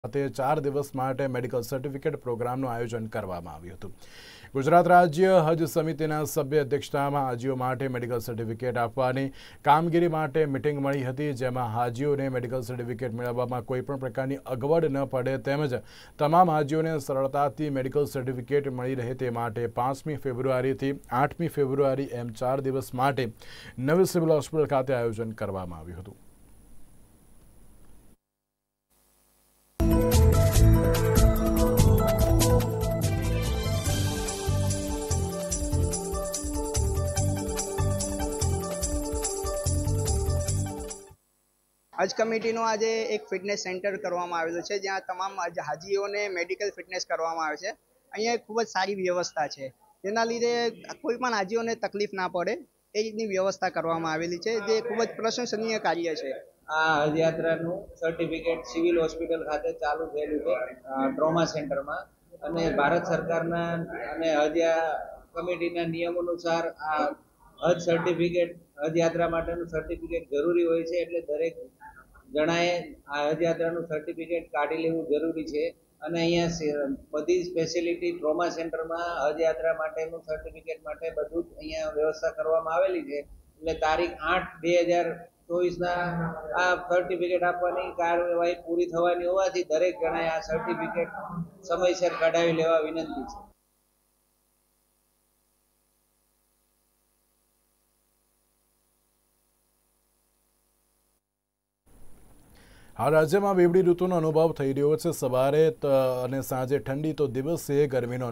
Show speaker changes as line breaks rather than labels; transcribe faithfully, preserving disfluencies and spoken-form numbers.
ખાતે ચાર દિવસ માટે મેડિકલ સર્ટિફિકેટ પ્રોગ્રામનું આયોજન કરવામાં આવ્યું હતું। ગુજરાત રાજ્ય હજ સમિતિના સભ્ય અધ્યક્ષતામાં હાજીઓ માટે મેડિકલ સર્ટિફિકેટ આપવાની કામગીરી માટે મિટિંગ મળી હતી, જેમાં હાજીઓને મેડિકલ સર્ટિફિકેટ મેળવવામાં કોઈપણ પ્રકારની અગવડ ન પડે તેમજ તમામ હાજીઓને સરળતાથી મેડિકલ સર્ટિફિકેટ મળી રહે તે માટે પાંચમી ફેબ્રુઆરીથી આઠમી ફેબ્રુઆરી એમ ચાર દિવસ માટે નવી સિવિલ હોસ્પિટલ ખાતે આયોજન કરવામાં આવ્યું હતું।
હજ કમિટીનો આજે એક ફિટનેસ સેન્ટર કરવામાં આવેલું છે, જ્યાં તમામ હાજીઓને મેડિકલ ફિટનેસ કરવામાં આવે છે। અહીંયા ખૂબ જ સારી વ્યવસ્થા છે, જેના લીધે કોઈ પણ હાજીઓને તકલીફ ના પડે એ રીતની વ્યવસ્થા કરવામાં આવેલી છે, જે ખૂબ જ પ્રશંસનીય કાર્ય છે।
આ હજ યાત્રાનું સર્ટિફિકેટ સિવિલ હોસ્પિટલ ખાતે ચાલુ થયેલું છે, ટ્રોમા સેન્ટરમાં, અને ભારત સરકારના અને હજ કમિટીના નિયમ અનુસાર આ હજ સર્ટિફિકેટ હજ યાત્રા માટેનું સર્ટિફિકેટ જરૂરી હોય છે, એટલે દરેક જણાએ આ હજ યાત્રાનું સર્ટિફિકેટ કાઢી લેવું જરૂરી છે। અને અહીંયા બધી સ્પેશિયાલિટી ટ્રોમા સેન્ટરમાં હજ યાત્રા માટેનું સર્ટિફિકેટ માટે બધું જ અહીંયા વ્યવસ્થા કરવામાં આવેલી છે। એટલે તારીખ આઠ બે હજાર ચોવીસના આ સર્ટિફિકેટ આપવાની કાર્યવાહી પૂરી થવાની હોવાથી દરેક જણાએ આ સર્ટિફિકેટ સમયસર કઢાવી લેવા વિનંતી છે।
हाल राज्य में बेवड़ी ऋतुनो अनुभव थई रह्यो छे। सवारे અને સાંજે ઠંડી तो दिवसे गर्मीनो